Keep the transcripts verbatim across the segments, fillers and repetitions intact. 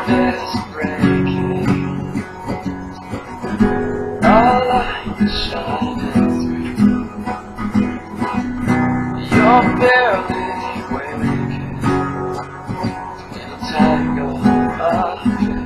heart is breaking. Our light is shining through. You're barely waking in a tangle of you.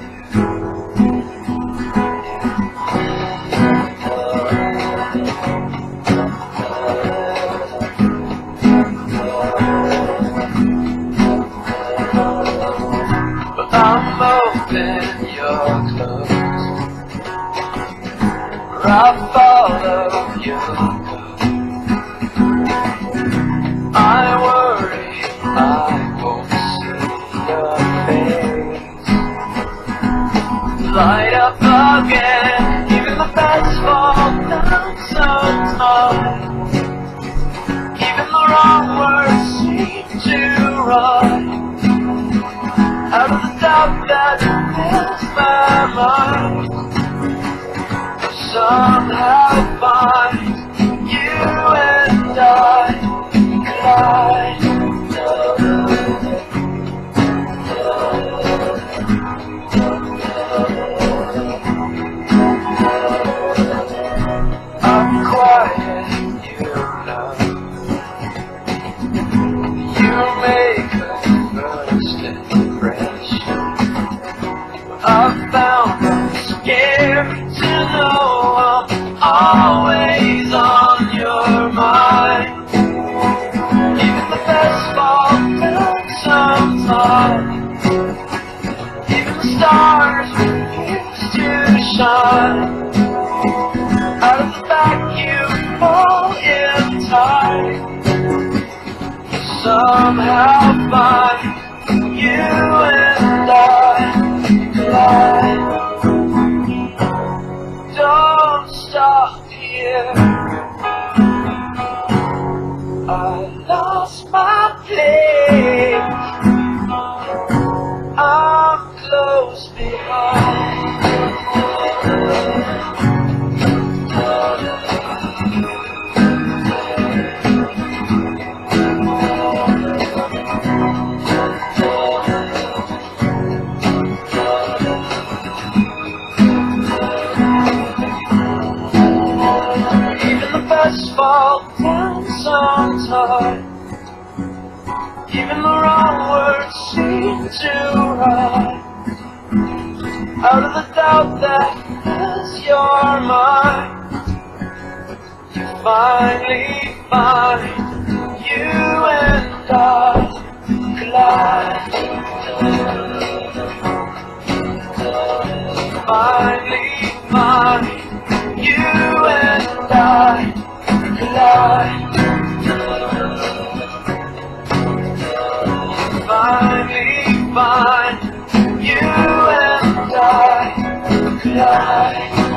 But I'm open, you're closed. I follow you. I worry I won't see your face light up again. Even the best fall down sometimes. Even the wrong words seem to run out of the doubt that fills my mind. Somehow find you and I collide. I'm quiet, you know. You make a first impression. I found I'm scared to know I'm always on your mind. Even the best fall down sometimes. Even the stars refuse to shine. Out of the vacuum, fall in time. Somehow find you and I collide. Don't stop here. I lost my place. I'm close behind. Fall down sometime. Even the wrong words seem to rhyme out of the doubt that fills your mind. You finally find you and I collide. Finally find you and I collide. Finally find you and I collide.